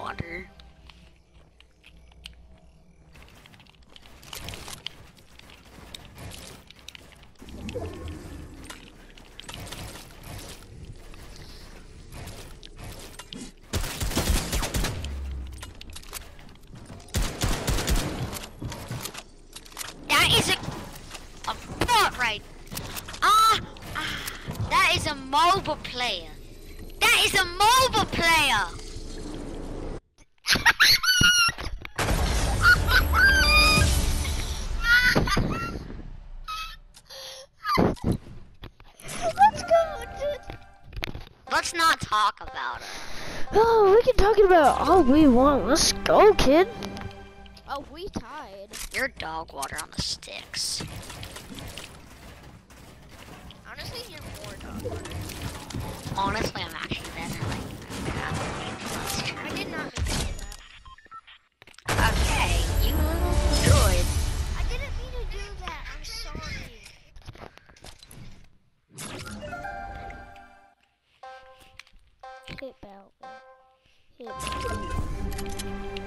water. That is a bot right. That is a mobile player. That is a mobile player. Let's go. Let's not talk about it. Oh, we can talk about all we want. Let's go, kid. Oh, we tied. You're dog water on the sticks. Honestly, you're more dog water. Honestly, I'm actually better. Like, I did not mean to say that. okay, you little droid. I didn't mean to do that. I'm sorry. Hit belt. Hit belt.